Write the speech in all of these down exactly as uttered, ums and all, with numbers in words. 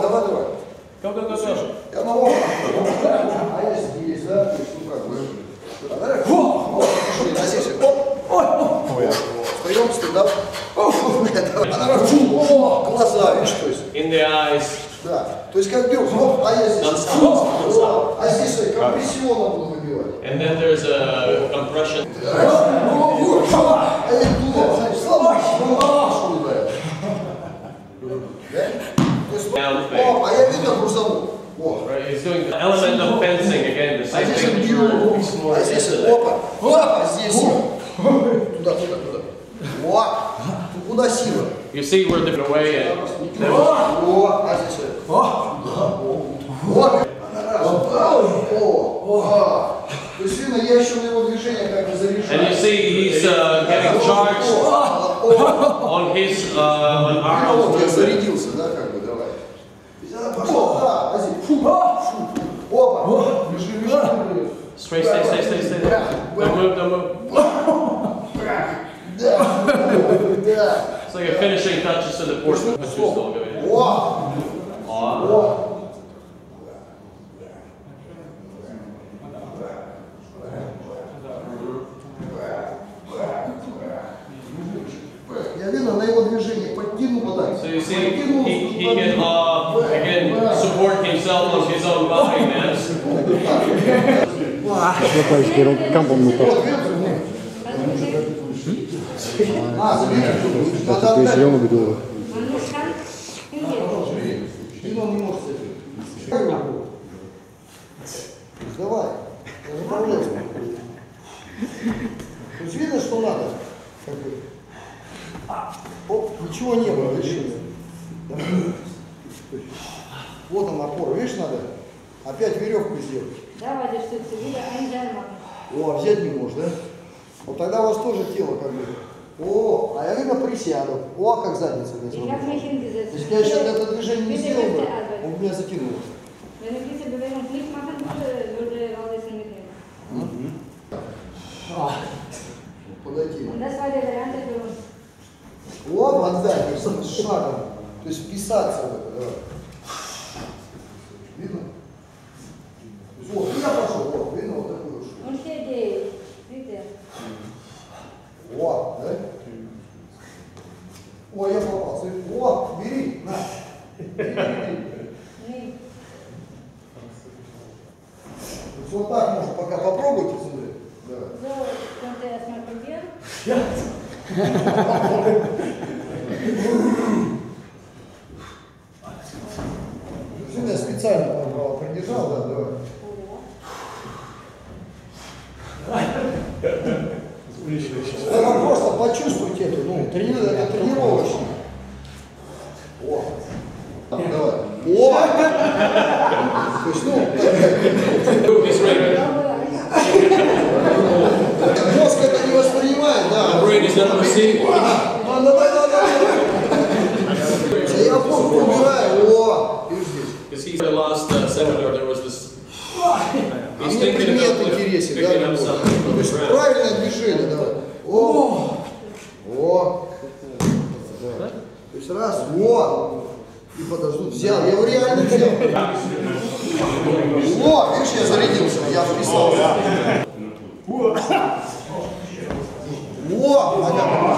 давай, давай. Go, go, go, go. Я на лоб. А я здесь, да? То есть, ну как бы. А давай. Пошли, на здесь. Оп. Встаем, стендап. А давай. Глаза, видишь, то есть. In the eyes. Да. То есть как бьем, хоп, а я здесь. А здесь компрессионно буду выбивать. And then there's a compression. А я туда, значит, слабо. О, а я видел грузовую. Right, he's doing the element of fencing again, the А same здесь thing that you бью. were exploring А здесь yesterday. опа. Опа, здесь. Туда, туда, туда. О, куда сила? You see we're different away and then О, а здесь. О, о, о. То есть видно, я еще на его движение как бы заряжаю. and you see he's uh, getting charged on his uh, on arms. Я зарядился, да, как бы, давай. Пошел, да, а здесь. Фу, фу. Опа. Бежи, бежи, бежи. Straight, stay, stay, stay, stay. Don't move, don't move. Да, да. It's like a finishing touches to the portion. О, о. Я видно на его движение подтянул вот так. So you see, he, he can uh, again support himself on his own body mass. А, забери. Надо отдать. Видно, он не может с этим. Давай. Направляй. То есть видно, что надо? Оп, ничего не было, решили. Вот он опора, видишь, надо? Опять веревку сделать. О, а взять не можешь, да? Вот тогда у вас тоже тело как бы. О, а я видно присяду. О, как задница у меня сработала. Если я сейчас это движение не сделал бы, он бы меня затянул. Подойти. О, отдать, с шагом. То есть вписаться в это, давай. Видно? Вот, я пошел, вот, видно, вот такую штуку. О, да? О, я попал. О, бери, на. Бери, бери. Вот так можно пока попробуйте, смотри. Давай. Я специально продержал, да, давай. Вы просто почувствуйте эту, ну, трени... это тренировочно. О, давай. О! То есть, ну, мозг это не воспринимает, да. А, давай, давай, давай. Я опору убираю, о, и здесь. The last uh, seminar there was this. А мне предмет интересен, да? То есть правильное движение, давай. О, о, да. То есть раз, о, и подожду, взял, я его реально взял. О, видишь, я зарядился, я вписался. О,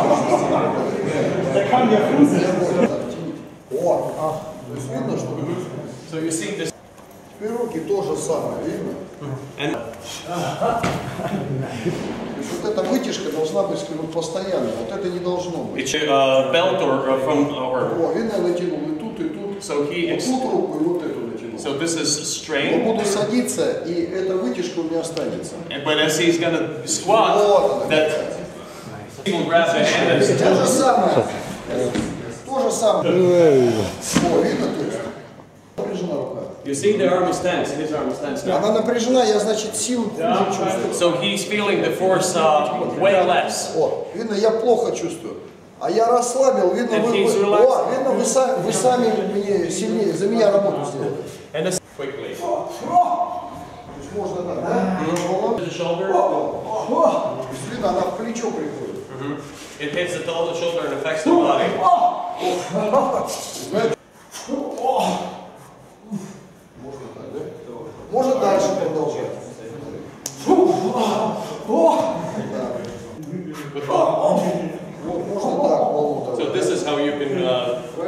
о, то есть видно, что... So you see this. Теперь руки то же самое, видно? And То есть вот эта вытяжка должна быть постоянной, вот это не должно быть. it's a uh, belt or uh, from or. О, видно, я натянул и тут, и тут. So he. Вот тут руку и вот эту натянул. So this is Я strain. буду садиться, и эта вытяжка у меня останется. But as he's gonna squat, Вот она. that he will grab the hand and То же самое. То же самое. О, видно, то есть. Напряжена рука. you see the arm is tense. His arm is tense now. Она напряжена, я, значит, силу хуже чувствую. So he's feeling the force uh, way less. О, видно, я плохо чувствую. А я расслабил, видно, And вы, he's вы, relaxed. о, видно, вы, са, вы сами мне сильнее, за меня работу сделали. And this quickly. То есть можно так, да? The shoulder. То есть, видно, она в плечо приходит. Mm-hmm. It hits the total shoulder and affects the body.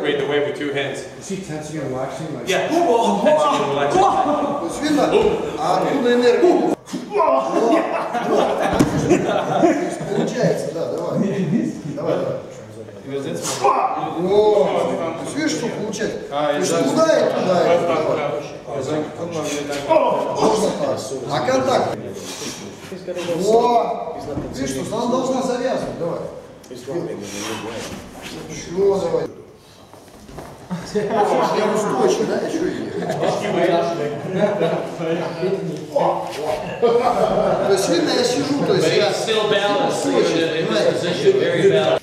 right the way with two hands. Is he tensing and relaxing? Like Yeah. Tensing and relaxing. То есть видно? А оттуда энергия. Получается, да, давай. Давай, давай. О, то есть видишь, что получается? То есть туда и туда и туда. Можно так. А контакт? О, видишь, что она должна завязывать, давай. Еще давай. Я устойчив, да, еще и. То есть видно, я сижу, то есть But я he's still balanced even in this position, very balanced.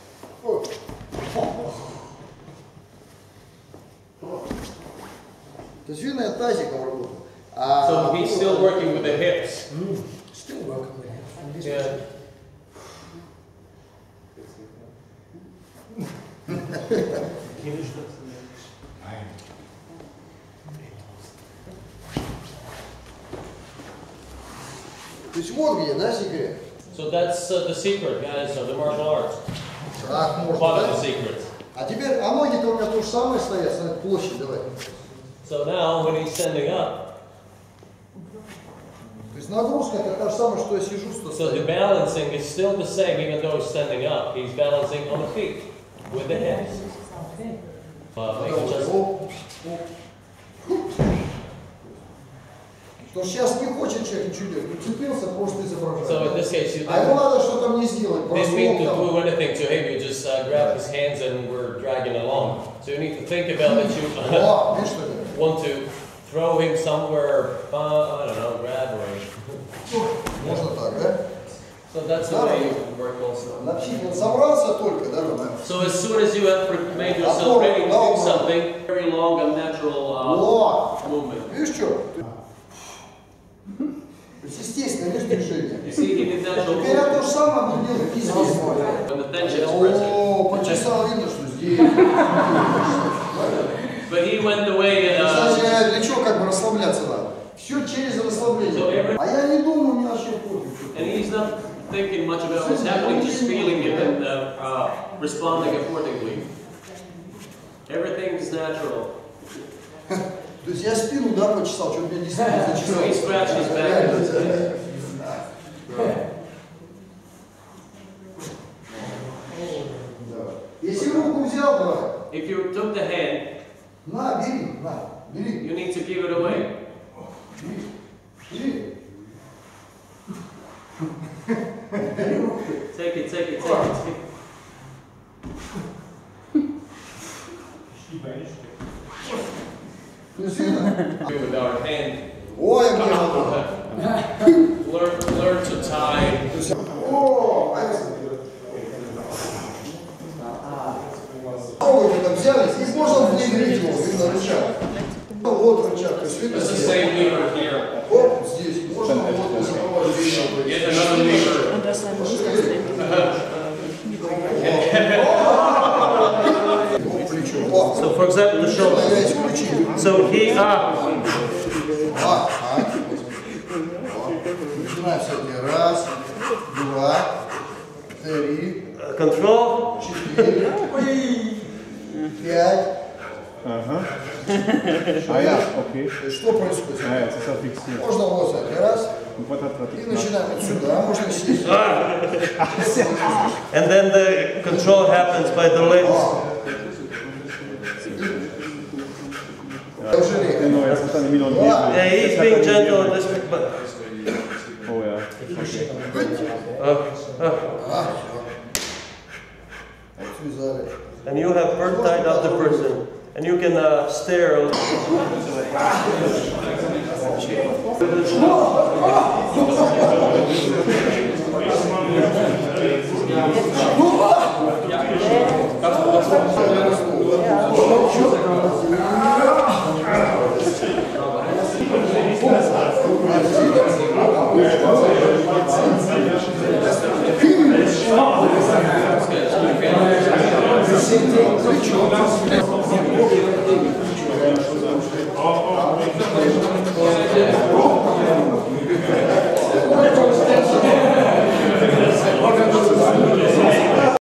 То есть видно, я тазиком работаю. So he's still working with the hips. still working with him. Yeah. То есть вот где, да, секрет? So that's uh, the secret, guys, of the martial arts. Так, можно, Part of да? the secrets. А теперь, а ноги-то у меня то же самое стоят, смотри, площадь, давай. So now when he's standing up, То есть нагрузка это та же самая, что я сижу, что so the стою. balancing is still the same even though he's standing up. He's balancing on the feet with the hips. Uh, make it just- Оп, оп. То сейчас не хочет человек ничего делать, уцепился, просто So in изображает. this case, you А ему didn't, надо что-то мне сделать, didn't mean to бросок do anything to him. You just uh, grabbed his hands and were dragging along. So you need to think about that you там. О, видишь, что это? want to throw him somewhere, uh, I don't know, grab or. Можно так, да? So that's the way you work also. Напчик, он собрался только, да, Роман? So as soon as you have pre- made yourself ready to do something, very long and natural О, uh, movement. видишь что? То есть, естественно, видишь движение. You see, he did natural Теперь я то movement же самое буду делать и здесь. when the tension is present. О, почесал, видно, что здесь. But he went the way and uh, Значит, для чего как бы расслабляться надо? Все через расслабление. А я не думаю, мне вообще пофиг. and he's not thinking much about what's happening, just feeling it and uh, uh, responding accordingly. Everything is natural. То есть я спину, да, почесал, что меня действительно So зачесал. he scratched his back. Если руку взял, давай. If you took the hand, На, бери, на, бери, you need to give it away. бери. Take it, take it, take it. Take it. То есть видно? With our hand, Ой, мне надо. learn, learn to tie. То есть, о, попробуйте там взяли, здесь можно внедрить его, видно рычаг. Ну, вот рычаг, то есть видно It's the здесь. same lever here. Оп, здесь, можно вот здесь. Get another lever. Und das dann nicht ganz Плечо. О, So for example, the shoulder. я исключил. So he up. А, а. Начинаем все-таки. Раз, два, три, Control. четыре, пять. Aha. Ah ja, okay. То есть что происходит? Ja, jetzt ist er fixiert. Можно вот так. Раз. Und was hat И er начинаем отсюда. Можно сесть. And then the control happens by the legs. Неужели? Genau, jetzt ist er nämlich noch ein Ja. Yeah, he's being gentle at this but Oh ja, okay. Отвязали. and you have first tied up the person. And you can uh, stare. Плечо.